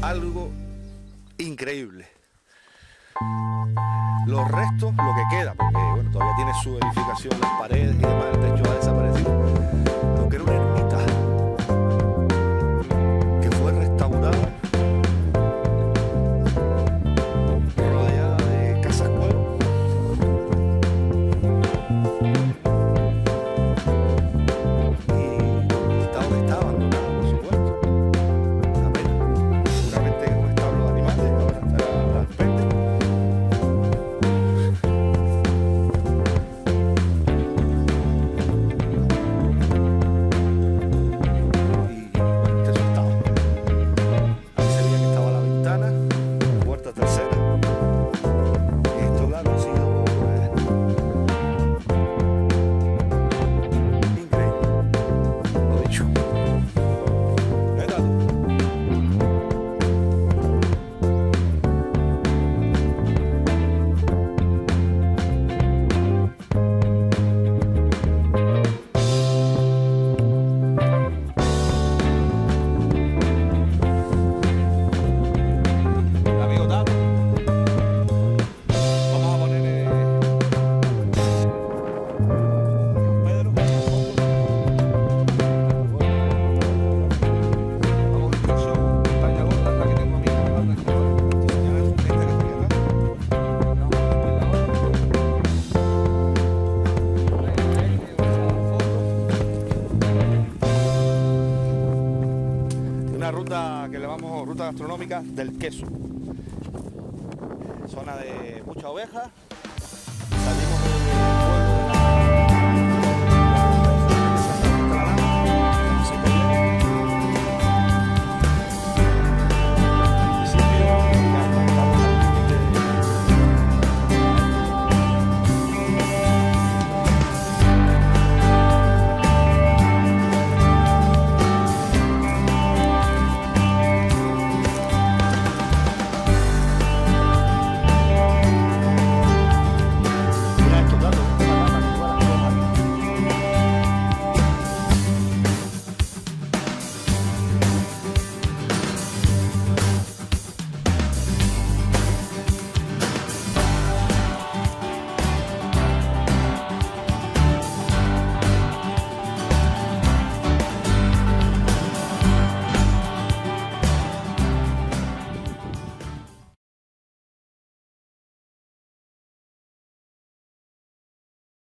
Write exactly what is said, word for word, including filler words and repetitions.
algo increíble. Los restos, lo que queda, porque bueno, todavía tiene su edificación, las paredes y demás, el techo ha desaparecido. Lo que era una ermita que fue restaurada, rodeada de casas cuevas. Y está donde está, abandonada, por supuesto. Una pena. Seguramente es un establo de animales, ahora estará al frente. Una ruta que le llamamos ruta gastronómica del queso, zona de mucha oveja.